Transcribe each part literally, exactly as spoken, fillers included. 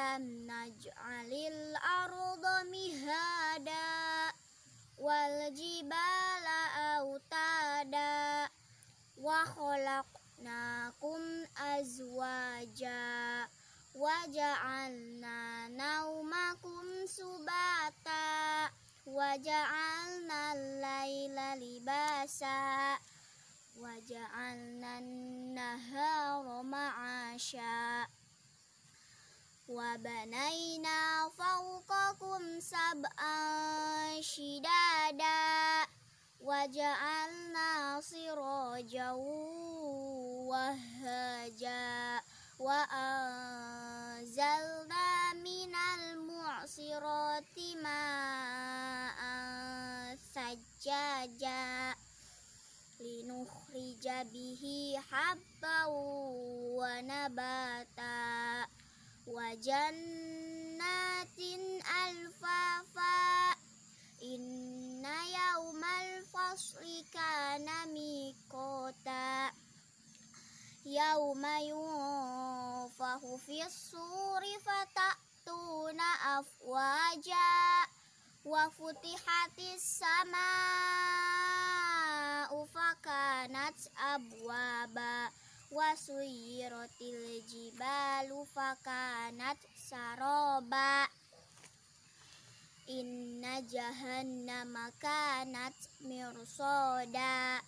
alam naj'alil arda mihada wal jibala autada wa khalaqnakum azwaja wa ja'alna naumakum subata wa ja'alna al-laila libasa wa ja'alna an-nahara ma'asha wa banayna fawqakum sab'an shidada wa ja'alna sirajan wahhaja wa anzalna minal mu'sirati ma'an sajjaja linukhrija bihi habban wa nabata wa jannatin alfafa inna yawmal fasli kana miqata yawma yunfahu fis suri fatatuna afwaja wa futihatis samaa'u fakanat abwaba wa suyiratil jibalu fakanat saroba inna jahannama kanat mirsoda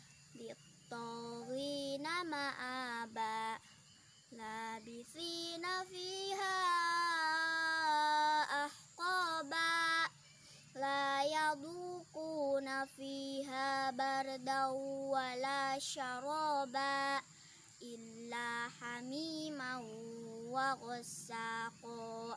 lit-taghina ma'aba labithina fiha ahqaba la yaduquna fiha bardaw wala syaraba illa hamiman wa ghassaqa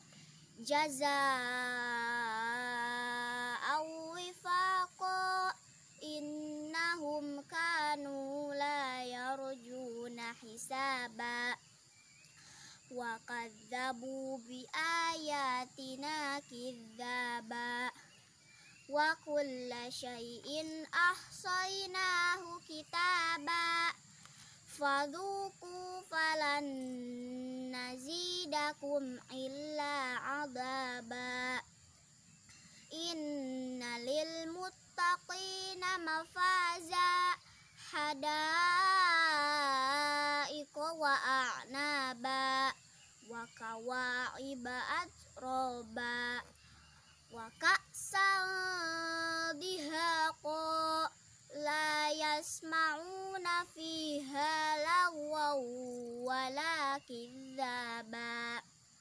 jazaa'an wifaqa innahum kanu la yarjuna hisaba wa kadzabu bi ayatina kidzaba wa kulla syai'in ahsaynahu kitaba fadhuqu falan nazidakum illa adaba inna lil muttaqina mafaza hadaiqa wa a'naba wa kawa'iba atroba wa ka'san dihaqa la yasma'una fiha lagwaw wala kidzaba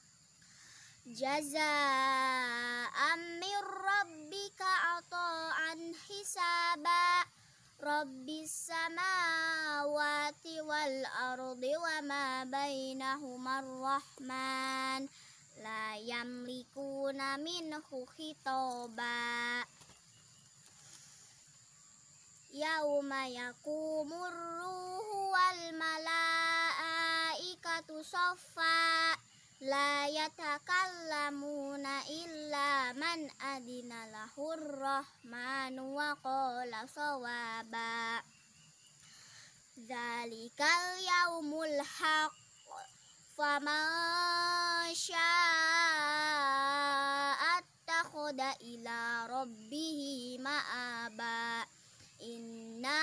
jazaa'an min rabbika ata'an hisaba rabbis samawati wal ardi wa ma bainahumar rahman la yamlikuna minhu khitaba yauma yakumur ruhu wal malaikatu saffa la yatakallamuna illa man adina lahur rahmanu wa qala sawaba dzalikal yaumul haqq faman syaa'a attakhadha ila rabbihi ma'aba inna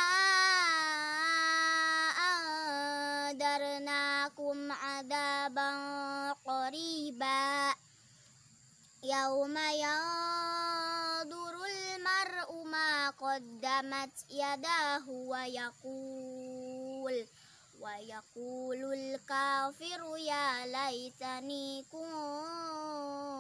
andarnakum adaban qariba yauma yandurul mar'u ma qaddamat yadahu wa yaqul wa yaqulul kafiru ya laitani kun